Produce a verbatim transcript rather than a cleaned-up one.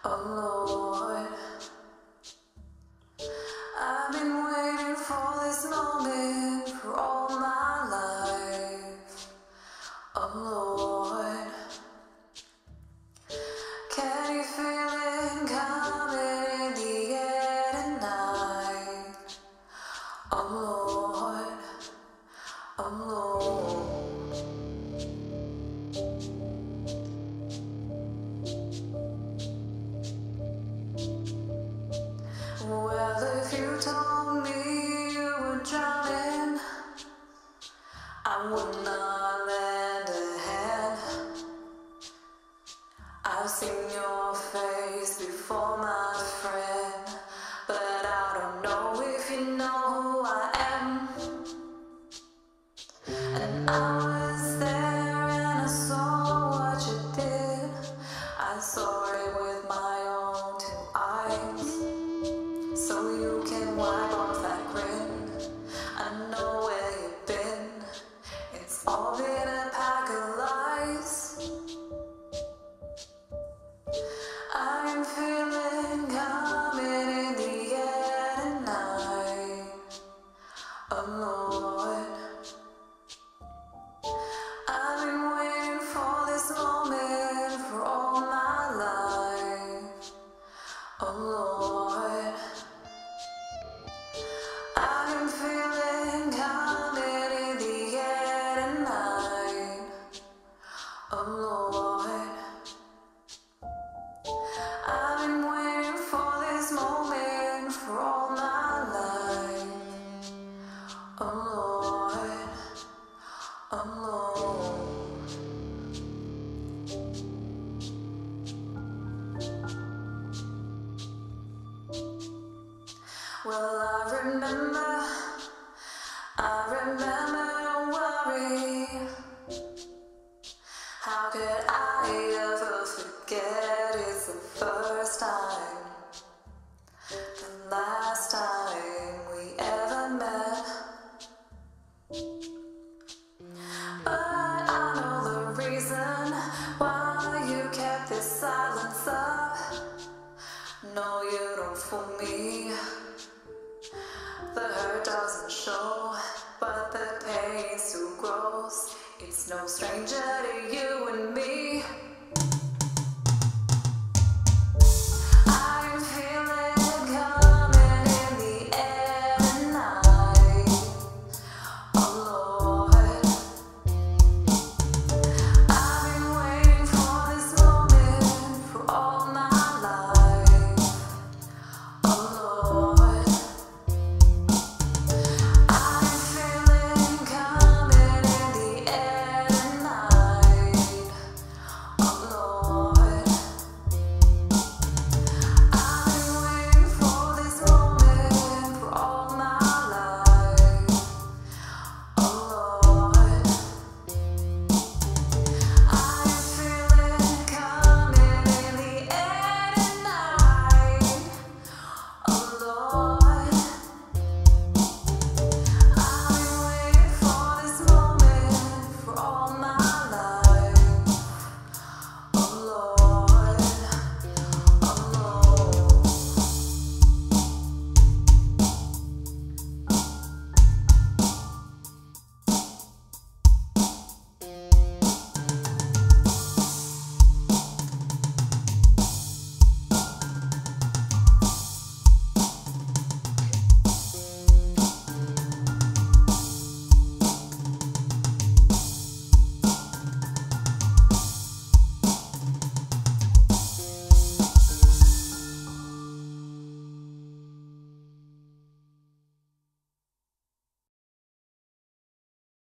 Oh Lord, I've been waiting for this moment for all my life. Oh Lord, can you feel it coming in the air tonight? Oh Lord, oh Lord. Well, if you told me you were drowning, I would not lend a hand. I've seen your face before, my friend, but I don't know if you know who I am. And I was there and I saw what you did. I saw it with my own two eyes. So you can wipe off that grin. I know where you've been. It's all been a pack of lies. I'm feeling coming in the air tonight. Oh Lord, I've been waiting for this moment for all my life. Oh Lord, I'm feeling coming in the air tonight. Oh Lord, I've been waiting for this moment for all my life. Oh Lord, oh Lord. Well, I remember, I remember, don't worry. How could I ever forget? It's the first time, the last time we ever met. But I know the reason why you kept this silence up. No, you don't fool me. The hurt doesn't show, but the pain's too gross. It's no stranger to you.